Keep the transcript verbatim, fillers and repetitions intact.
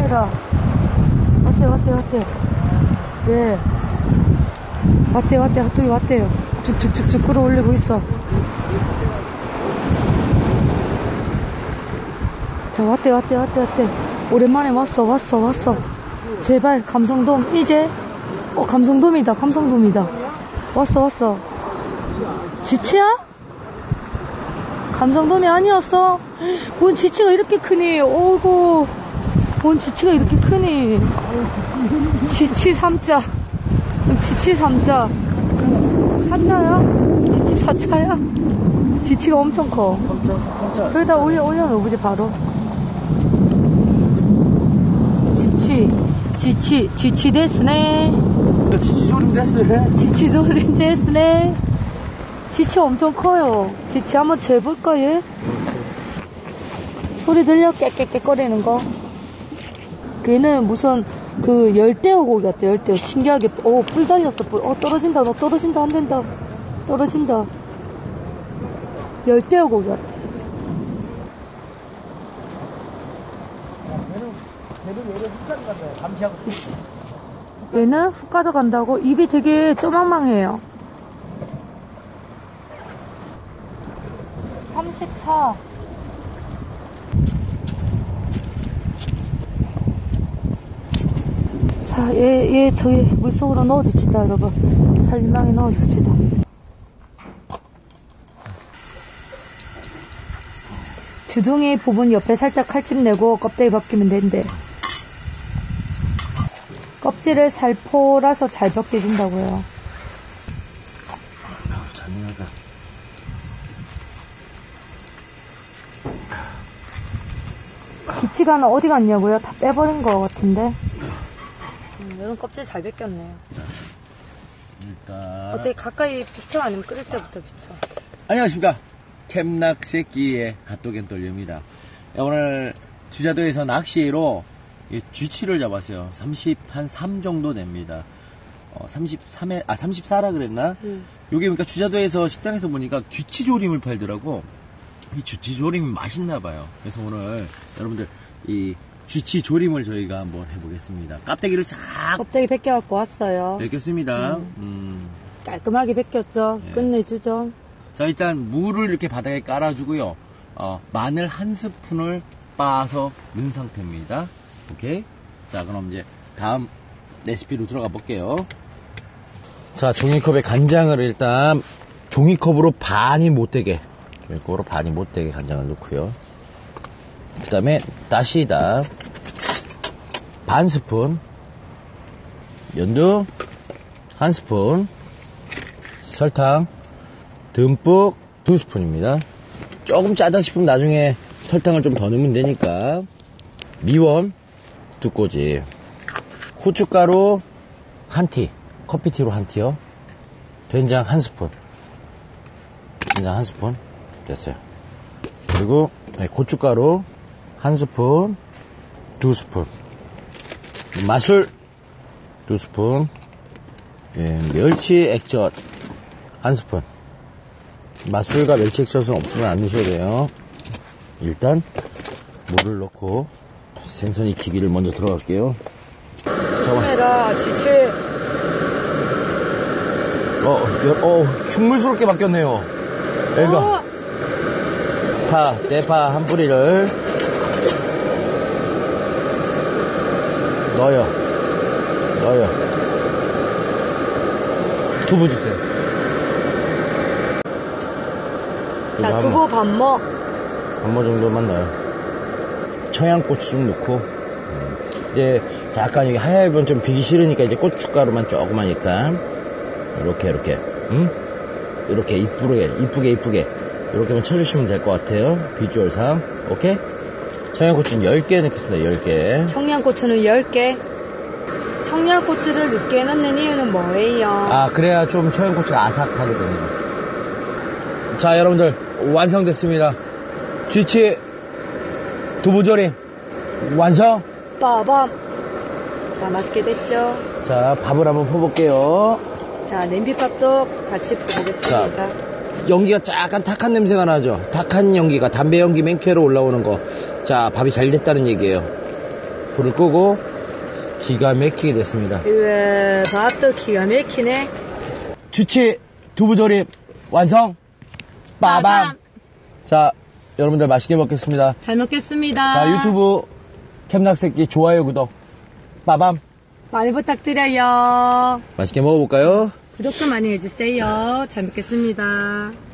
카메라. 왔대, 왔대, 왔대. 예. 왔대, 왔대, 핫도그 왔대요. 쭉쭉쭉쭉 끌어올리고 있어. 자, 왔대, 왔대, 왔대, 왔대. 오랜만에 왔어, 왔어, 왔어. 제발, 감성돔, 이제. 어, 감성돔이다, 감성돔이다. 왔어, 왔어. 지치야? 감성돔이 아니었어? 뭔 지치가 이렇게 크니? 오고. 뭔 지치가 이렇게 크니? 지치 삼자. 지치 삼자. 사자야? 지치 사자야? 지치가 엄청 커. 저기다 올려, 올려놓으지, 바로. 지치. 지치, 지치 데스네. 지치 조림 데스네. 지치 조림 데스네. 지치 엄청 커요. 지치 한번 재볼까, 얘? 소리 들려? 깨깨깨 거리는 거. 걔는 무슨 그 열대어 고기 같아, 열대어. 신기하게. 오, 뿔 달렸어, 뿔. 어, 떨어진다, 너 떨어진다, 안 된다. 떨어진다. 열대어 고기 같아. 얘는 얘를 훅 가져간다. 감시하고. 얘는 훅 가져간다고? 입이 되게 쪼망망해요. 삼십사. 자, 얘, 얘 저기 물속으로 넣어줍시다, 여러분. 살림망에 넣어줍시다. 주둥이 부분 옆에 살짝 칼집 내고 껍데기 벗기면 된대. 껍질을 살포라서 잘 벗겨진다고요. 잔인하다. 기치가 어디 갔냐고요? 다 빼버린 것 같은데. 음, 이런 껍질 잘 벗겼네요. 일단 어떻게 가까이 비춰? 아니면 끓일 때부터 비춰? 안녕하십니까, 캠낚새끼의 핫도겐 떨려입니다. 오늘 주자도에서 낚시로 쥐치를 잡았어요. 삼십삼 정도 됩니다. 어, 삼십삼에, 아, 삼십사라 그랬나? 음. 요게 그러니까 주자도에서 식당에서 보니까 쥐치조림을 팔더라고. 이 쥐치조림이 맛있나봐요. 그래서 오늘 여러분들 이 쥐치조림을 저희가 한번 해보겠습니다. 껍데기를 싹 껍데기 벗겨갖고 왔어요. 벗겼습니다. 음. 음. 깔끔하게 벗겼죠. 예. 끝내주죠. 자, 일단 물을 이렇게 바닥에 깔아주고요. 어, 마늘 한 스푼을 빻아서 넣은 상태입니다. 오케이. 자, 그럼 이제 다음 레시피로 들어가 볼게요. 자, 종이컵에 간장을 일단 종이컵으로 반이 못 되게, 종이컵으로 반이 못 되게 간장을 넣고요. 그 다음에 다시다 반 스푼, 연두 한 스푼, 설탕 듬뿍 두 스푼입니다. 조금 짜다 싶으면 나중에 설탕을 좀 더 넣으면 되니까. 미원 두 꼬지, 후춧가루 한 티, 커피티로 한 티요. 된장 한 스푼, 된장 한 스푼 됐어요. 그리고 고춧가루 한 스푼, 두 스푼, 마술 두 스푼, 예, 멸치 액젓 한 스푼. 맛술과 멸치 액젓은 없으면 안 넣으셔야 돼요. 일단 물을 넣고 생선 익히기를 먼저 들어갈게요. 조심해라, 지치. 어, 어, 흉물스럽게 바뀌었네요. 여기가 어! 파, 대파 한 뿌리를 넣어요. 넣어요. 두부 주세요. 자, 두부 반먹. 반먹 정도만 넣어요. 청양고추 좀 넣고, 이제 약간 여기 하얗면 좀 비기 싫으니까 이제 고춧가루만 조금만 약간 이렇게 이렇게 응? 이렇게 이쁘게 이쁘게 이쁘게 이렇게만 쳐주시면 될 것 같아요. 비주얼상. 오케이? 청양고추는 열 개 넣겠습니다. 열 개. 청양고추는 열 개. 청양고추를 늦게 넣는 이유는 뭐예요? 아, 그래야 좀 청양고추가 아삭하게 됩니다. 자, 여러분들 완성됐습니다. 쥐치 두부조림 완성. 빠밤. 자, 맛있게 됐죠? 자, 밥을 한번 퍼볼게요. 자, 냄비밥도 같이 퍼보겠습니다. 자, 연기가 약간 탁한 냄새가 나죠. 탁한 연기가 담배 연기 맨캐로 올라오는 거. 자, 밥이 잘 됐다는 얘기예요. 불을 끄고 기가 막히게 됐습니다. 우와, 밥도 기가 막히네. 주치 두부조림 완성. 빠밤. 자, 여러분들 맛있게 먹겠습니다. 잘 먹겠습니다. 자, 유튜브 캠낙새끼 좋아요, 구독. 빠밤. 많이 부탁드려요. 맛있게 먹어볼까요? 구독도 많이 해주세요. 잘 먹겠습니다.